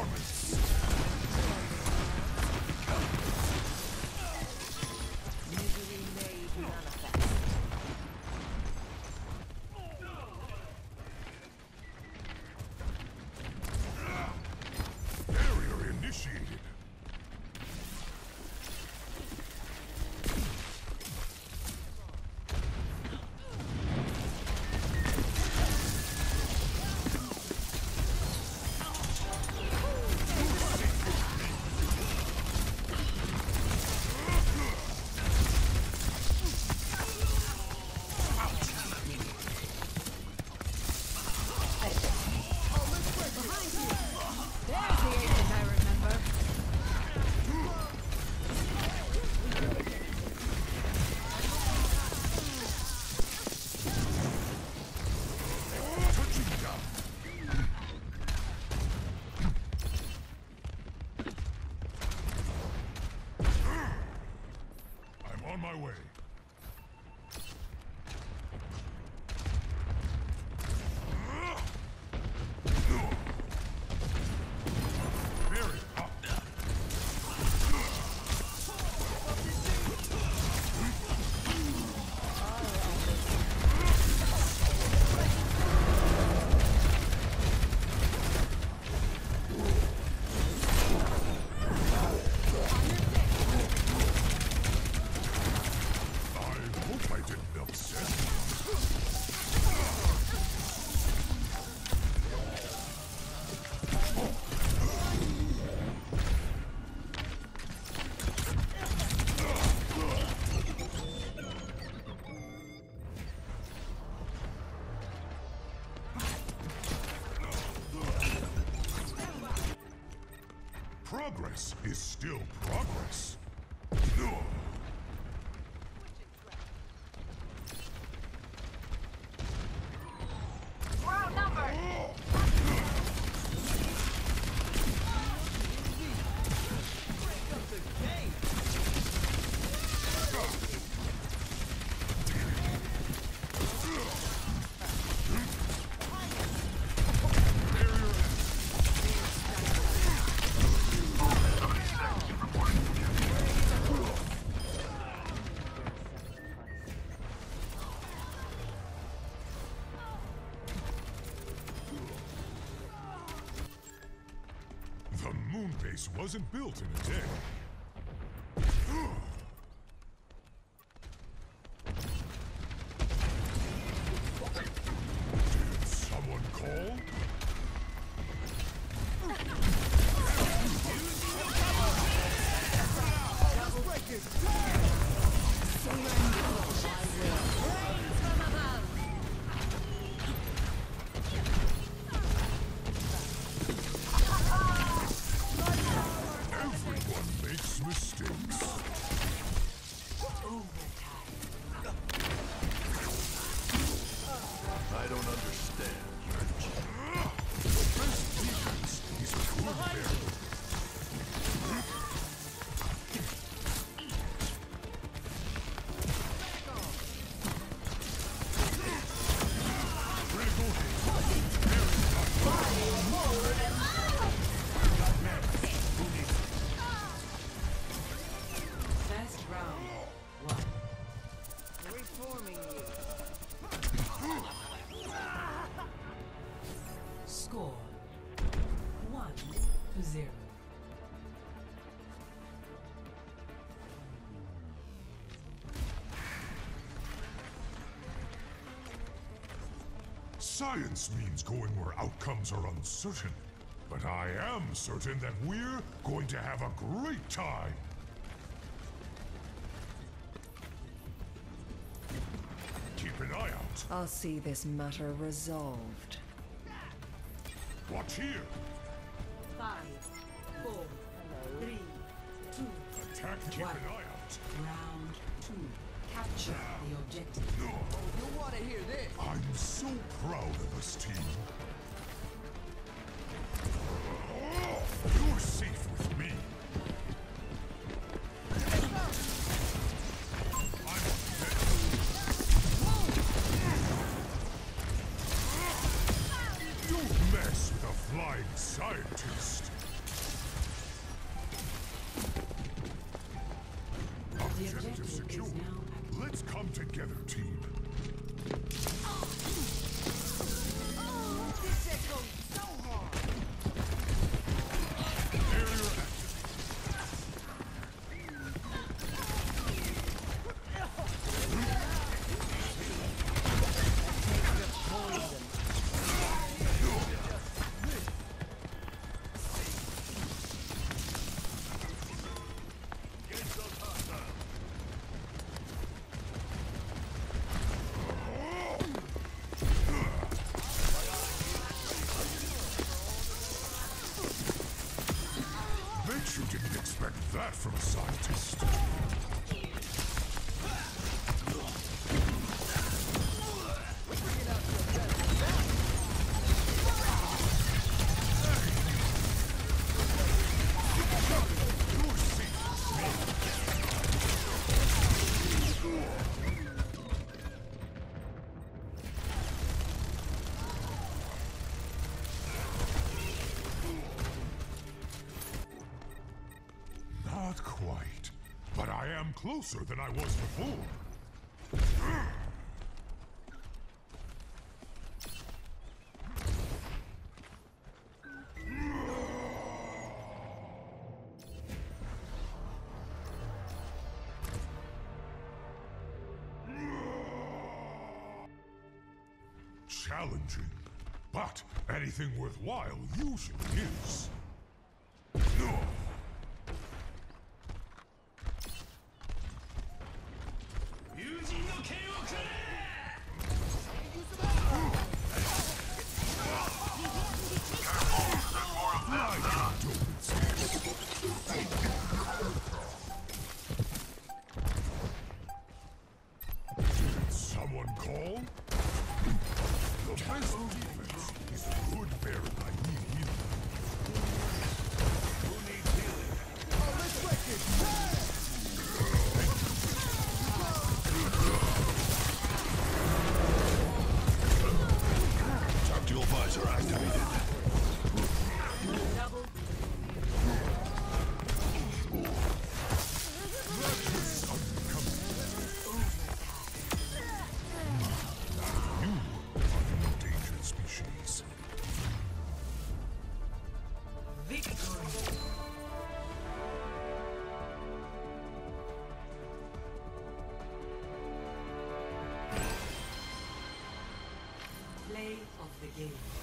performance. Misery made manifest. Barrier initiated. There's the agent I remember. Touching down. I'm on my way. Barrier up. I hope I didn't upset you. Progress is still progress. We're outnumbered. The moon base wasn't built in a day. Did someone call? Everyone makes mistakes. I don't understand. Best defense is a good barrier. Critical First round. One. Reforming you. Score 1-0. Science means going where outcomes are uncertain. But I am certain that we're going to have a great time. Keep an eye out. I'll see this matter resolved. Watch here. 5, 4, 3, 2. Attack. Keep an eye out. Round 2. Capture the objective. You want to hear this? I'm so proud of us, team. You're safe with me. Don't mess with a flying scientist. secure. Let's come together, team. This shit goes so hard. Barrier activated. Bet you didn't expect that from a scientist. Not quite, but I am closer than I was before. Challenging, but anything worthwhile usually is. Someone call? The best defense is a good bear. I need healing. Who needs healing? Oh, let's wreck it. Tactical visor activated. Double. You are an endangered species. Victory. Play of the game.